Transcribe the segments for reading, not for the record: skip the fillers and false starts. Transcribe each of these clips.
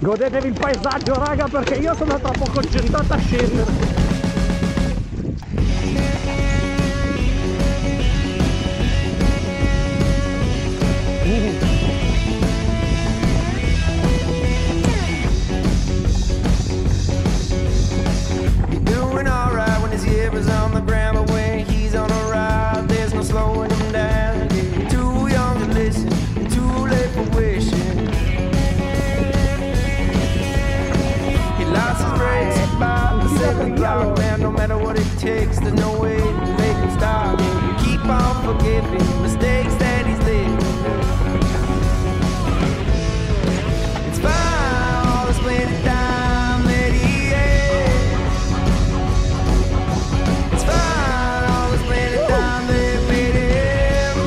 Godetevi il paesaggio, raga, perché io sono troppo concentrato a scendere. Doing alright when his ear is on the ground, but when he's on a ride, there's no slowing him down. Too young to listen, too late for wishing. He lost his brakes about the 7th block, man. No matter what it takes, there's no way to make him stop. Keep on forgiving mistakes that he's living. It's fine, all the splendid time that he had. It's fine, all the splendid time that made him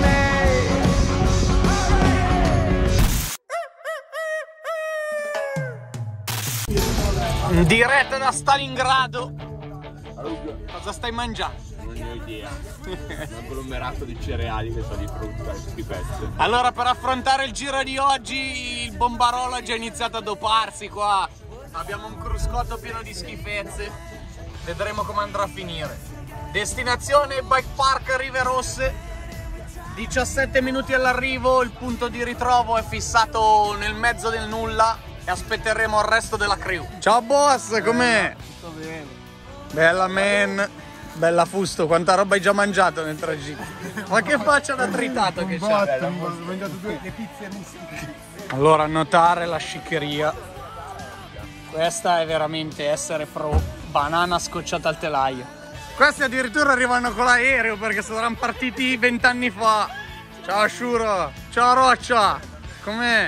mad. Diretta da Stalingrado. Cosa stai mangiando? Non ne ho idea. Un agglomerato di cereali che sono di frutta e schifezze. Allora, per affrontare il giro di oggi, il Bombarolo ha già iniziato a doparsi qua. Abbiamo un cruscotto pieno di schifezze. Vedremo come andrà a finire. Destinazione Bike Park Rive Rosse. 17 minuti all'arrivo, il punto di ritrovo è fissato nel mezzo del nulla e aspetteremo il resto della crew. Ciao boss, com'è? Tutto bene. Bella man. Bella Fusto, quanta roba hai già mangiato nel tragitto. Ma che faccia da tritato che c'è. Ho mangiato le pizze mistiche. Allora, notare la sciccheria. Questa è veramente essere pro banana scocciata al telaio. Questi addirittura arrivano con l'aereo perché saranno partiti 20 anni fa. Ciao Shuro, ciao Roccia, com'è?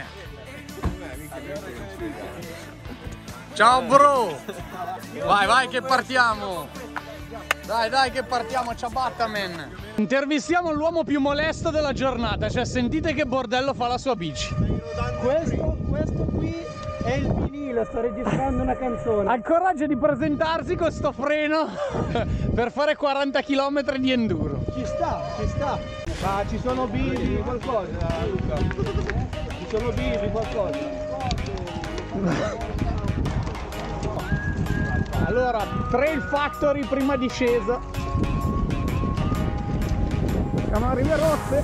Ciao bro. Vai, vai che partiamo. Dai che partiamo, ciabatta man. Intervistiamo l'uomo più molesto della giornata, cioè sentite che bordello fa la sua bici. Questo qui è il vinile, sto registrando una canzone. Ha il coraggio di presentarsi con sto freno per fare 40 km di enduro. Ci sta. Ma ci sono bivi, qualcosa, Luca? Ci sono bivi, qualcosa? Allora, Trail Factory prima discesa. Siamo a Rive Rosse.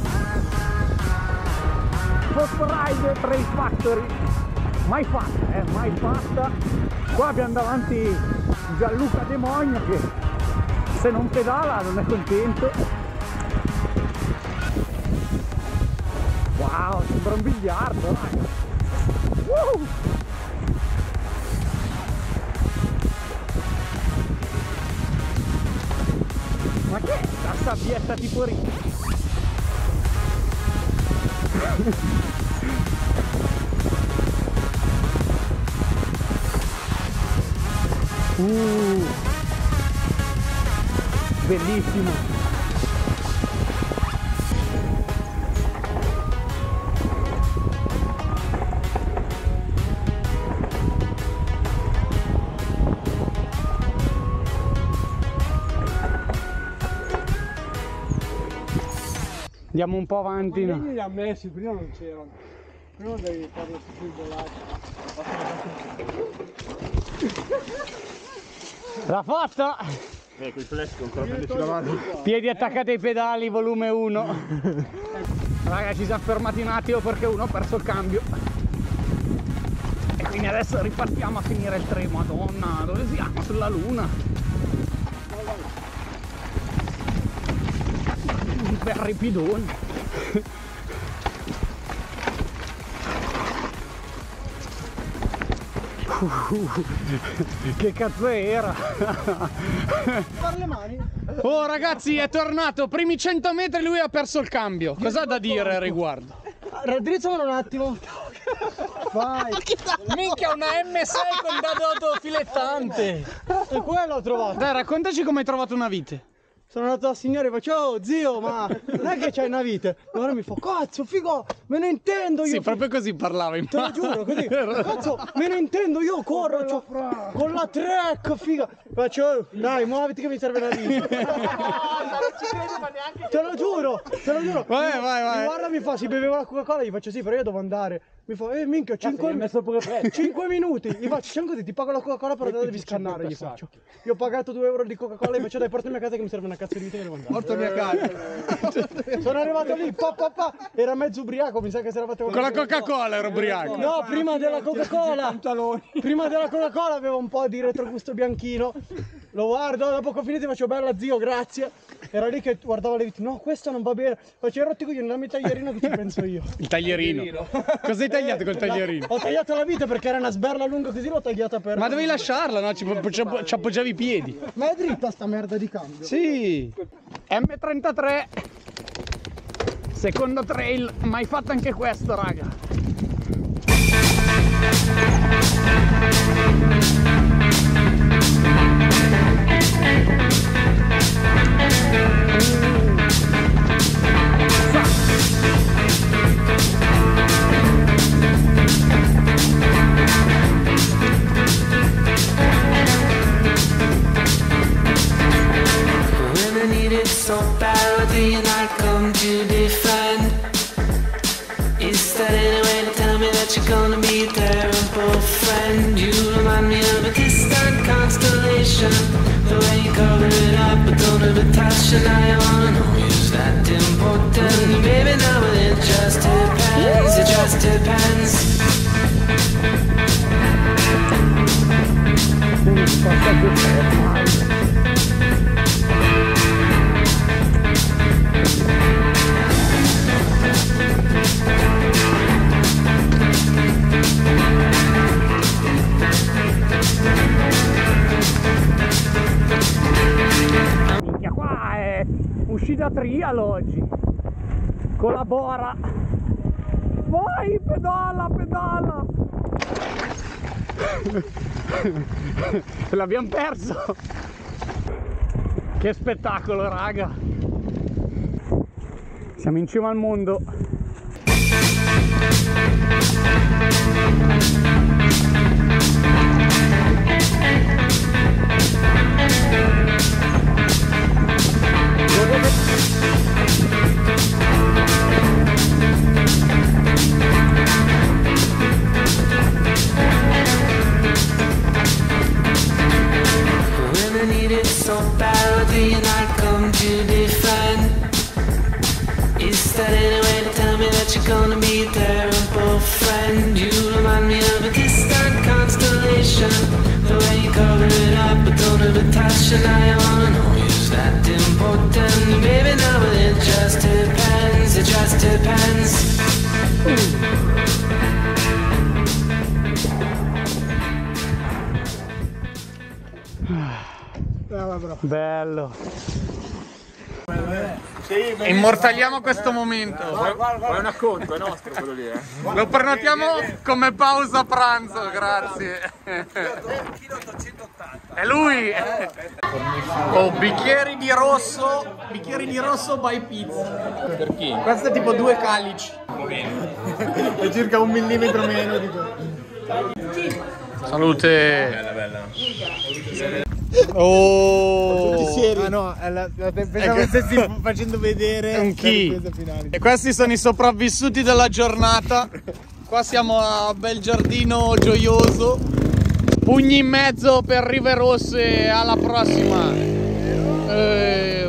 Post Ride Trail Factory. Mai fatta, mai fatta. Qua abbiamo davanti Gianluca De Mogna che se non pedala non è contento. Wow, sembra un biliardo, raga. Ma che è la sabbietta tipo ricca? Bellissimo. Andiamo un po' avanti, no? Li ha messi, prima non c'erano. Prima devi farlo tutto il volaggio. L'ha fatta! Quel flash con ancora prenderci la mano. Piedi attaccati ai pedali, volume 1. Raga, ci siamo fermati un attimo perché uno ha perso il cambio. E quindi adesso ripartiamo a finire il treno. Madonna, dove siamo? Sulla luna. Per ripidoni. Che cazzo era? Fare le mani? Oh ragazzi, è tornato, primi 100 metri lui ha perso il cambio. Cosa ha da dire al riguardo? Raddrizzamelo un attimo. Vai. Minchia, una M6 con dado filettante. E quello ho trovato. Dai, raccontaci come hai trovato una vite. Sono andato al signore e faccio: oh zio, ma non è che c'hai una vite? Allora mi fa: cazzo, figo, me ne intendo io. Sì, proprio così parlava in Te lo giuro, così. Cazzo, me ne intendo, io corro con la track, figa. Faccio, dai, muoviti che mi serve una bici. Non ci credo ma neanche. Te lo giuro. Vai. Mi guarda, mi fa, si beveva la Coca-Cola, gli faccio sì, però io devo andare. Mi fa, minchia, 5 minuti. Gli faccio, c'è così, ti pago la Coca-Cola, però te la devi scannare, gli faccio. Io ho pagato 2 euro di Coca-Cola, gli faccio, dai, portami a casa che mi serve una cazzo di vita che devo andare. Portami a casa. Sono arrivato lì, era mezzo ubriaco, mi sa che si era fatto Con la Coca-Cola ero ubriaco. No, prima della Coca-Cola. Prima della Coca-Cola avevo un po' di retrogusto bianchino. Lo guardo, dopo che ho finito faccio bella zio, grazie. Era lì che guardavo le vittime. No, questo non va bene. Faccio rotti coglioni, dammi il taglierino che ci penso io. Il taglierino. Cosa hai tagliato col taglierino? Ho tagliato la vita perché era una sberla lunga così, l'ho tagliata per... Ma dovevi lasciarla, no? Ci appoggiavi i piedi. Ma è dritta sta merda di cambio. Sì. M33. Secondo trail. Mai fatto anche questo, raga. So badly and I come to defend. Is that any way to tell me that you're gonna be there and friend? You remind me of a distant constellation, the way you cover it up but don't have a touch. And I wanna know, is that important? Baby, now it just depends. It just depends. Minchia, qua è uscita trial oggi. Collabora. Vai, pedala. L'abbiamo perso. Che spettacolo, raga. Siamo in cima al mondo. So badly and I come to defend. Is that any way to tell me that you're gonna be there and friend? You remind me of a distant constellation, the way you cover it up but don't have a touch. And I wanna know, is that important? Baby, now it just depends. It just depends. Bello. Immortaliamo questo momento. È un acconto, è nostro quello lì, Lo prenotiamo come pausa pranzo, grazie. È lui. Oh, bicchieri di rosso by pizza. Per chi? Questo è tipo 2 calici. È circa 1 millimetro meno di quello. Salute. Bella. Oh. Ah no, pensavo che stessi facendo vedere un chi. E questi sono i sopravvissuti della giornata. Qua siamo a Bel Giardino Gioioso. Pugni in mezzo per Rive Rosse, alla prossima.